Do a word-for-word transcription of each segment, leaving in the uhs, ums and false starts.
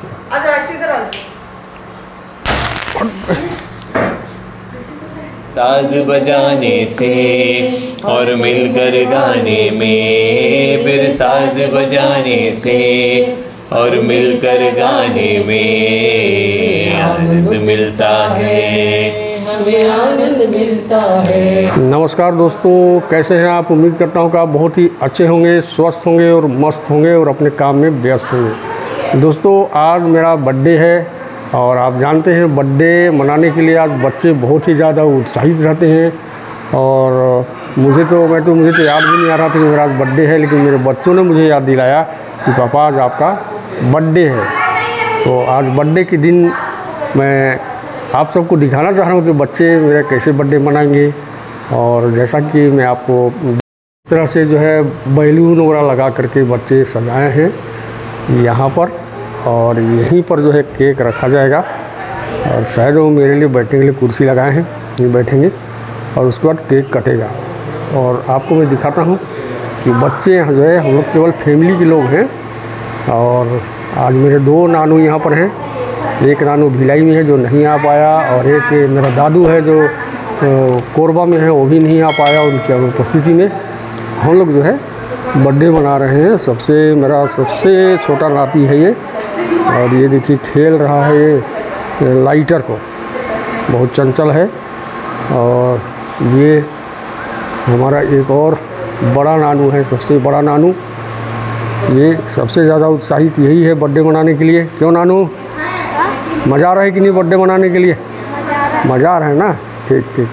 साज बजाने से और मिलकर गाने में, फिर साज बजाने से और मिलकर गाने में आनंद मिलता है, हमें आनंद मिलता है। नमस्कार दोस्तों, कैसे हैं आप? उम्मीद करता हूं कि आप बहुत ही अच्छे होंगे, स्वस्थ होंगे और मस्त होंगे और अपने काम में व्यस्त होंगे। दोस्तों, आज मेरा बर्थडे है और आप जानते हैं बर्थडे मनाने के लिए आज बच्चे बहुत ही ज़्यादा उत्साहित रहते हैं। और मुझे तो मैं तो मुझे तो याद भी नहीं आ रहा था कि मेरा आज बर्थडे है, लेकिन मेरे बच्चों ने मुझे याद दिलाया कि पापा आज आपका बर्थडे है। तो आज बर्थडे के दिन मैं आप सबको दिखाना चाह रहा हूँ कि बच्चे मेरा कैसे बर्थडे मनाएंगे। और जैसा कि मैं आपको इस तरह से जो है बैलून वगैरह लगा करके बच्चे सजाए हैं यहाँ पर, और यहीं पर जो है केक रखा जाएगा और शायद वो मेरे लिए बैठने के लिए कुर्सी लगाए हैं, ये बैठेंगे और उसके बाद केक कटेगा। और आपको मैं दिखाता हूँ कि बच्चे यहाँ जो है हम लोग केवल फैमिली के लोग हैं। और आज मेरे दो नानू यहाँ पर हैं, एक नानू भिलाई में है जो नहीं आ पाया, और एक मेरा दादू है जो कोरबा में है, वो भी नहीं आ पाया। उनकी उपस्थिति में हम लोग जो है बर्थडे मना रहे हैं। सबसे मेरा सबसे छोटा नाती है ये, और ये देखिए खेल रहा है ये लाइटर को, बहुत चंचल है। और ये हमारा एक और बड़ा नानू है, सबसे बड़ा नानू, ये सबसे ज़्यादा उत्साहित यही है बर्थडे मनाने के लिए। क्यों नानू, मज़ा आ रहा है कि नहीं बर्थडे मनाने के लिए? मज़ा आ रहा है ना? ठीक ठीक।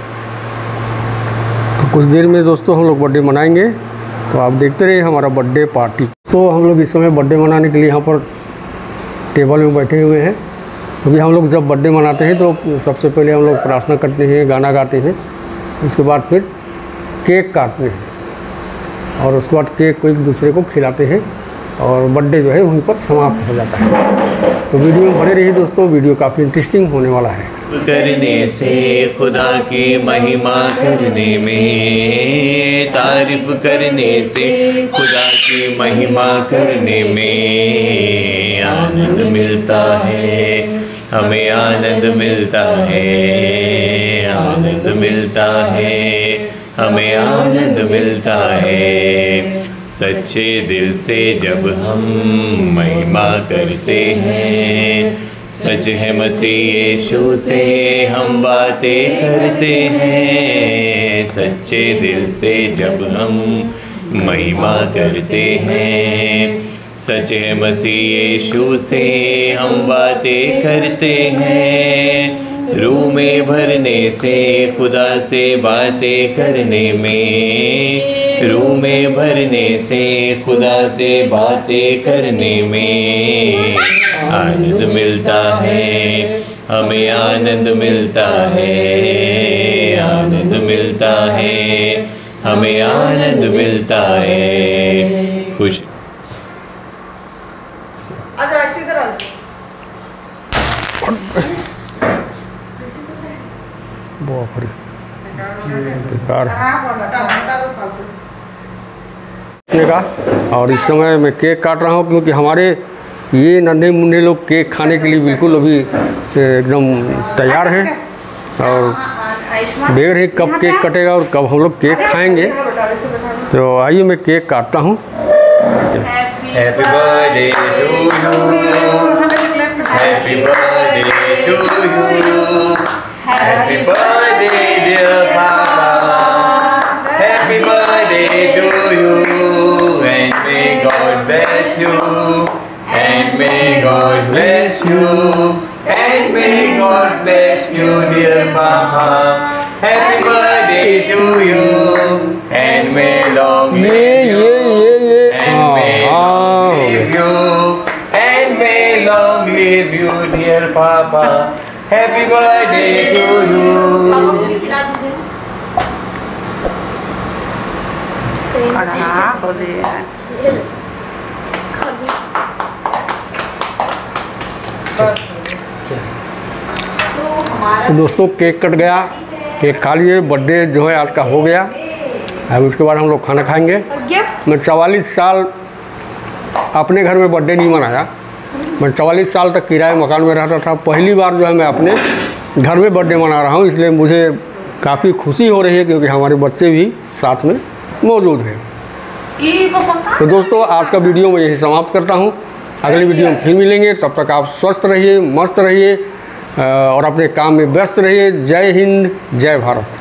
तो कुछ देर में दोस्तों हम लोग बर्थडे मनाएंगे, तो आप देखते रहिए हमारा बर्थडे पार्टी। तो हम लोग इस समय बर्थडे मनाने के लिए यहाँ पर टेबल में बैठे हुए हैं, क्योंकि हम लोग जब बर्थडे मनाते हैं तो सबसे पहले हम लोग प्रार्थना करते हैं, गाना गाते हैं, उसके बाद फिर केक काटते हैं और उसके बाद केक को एक दूसरे को खिलाते हैं और बर्थडे जो है वहीं पर समाप्त हो जाता है। तो वीडियो में बने रहिए दोस्तों, वीडियो काफ़ी इंटरेस्टिंग होने वाला है। करने से खुदा की महिमा करने में, तारीफ करने से खुदा की महिमा करने में आनंद मिलता है, हमें आनंद मिलता है, आनंद मिलता है, हमें आनंद मिलता है। सच्चे दिल से जब हम महिमा करते हैं, सच है मसीह यीशु से हम बातें करते हैं। सच्चे दिल से जब हम महिमा करते हैं, सच है मसीह यीशु से हम बातें करते हैं। रूह में भरने से खुदा से बातें करने में, रूह में भरने से खुदा से बातें करने में आनंद मिलता है, हमें आनंद मिलता है, आनंद मिलता है, हमें आनंद मिलता है। खुश बेकार का। और इस समय मैं केक काट रहा हूँ, क्योंकि हमारे ये नन्हे मुन्ने लोग केक खाने के लिए बिल्कुल अभी एकदम तैयार हैं और देख रहे कब केक कटेगा और कब हम लोग केक खाएंगे। तो आइए मैं केक काटता हूँ। Happy birthday to you, happy birthday to you, happy birthday dear पापा, happy birthday to you, and may God bless you, and may God bless you, and may God bless you dear पापा, happy birthday to you, and may long live you, and may long live you, and may long live you dear पापा, happy birthday to you. तो दोस्तों cake cut गया, cake खा लिए, birthday जो है आज का हो गया। अब उसके बाद हम लोग खाना खाएंगे। मैं चवालीस साल अपने घर में बर्थडे नहीं मनाया, मैं चवालीस साल तक किराए मकान में रहता था। पहली बार जो है मैं अपने घर में बर्थडे मना रहा हूँ, इसलिए मुझे काफ़ी खुशी हो रही है क्योंकि हमारे बच्चे भी साथ में मौजूद हैं। तो दोस्तों आज का वीडियो मैं यही समाप्त करता हूँ। अगली वीडियो में फिर मिलेंगे, तब तक आप स्वस्थ रहिए, मस्त रहिए और अपने काम में व्यस्त रहिए। जय हिंद, जय भारत।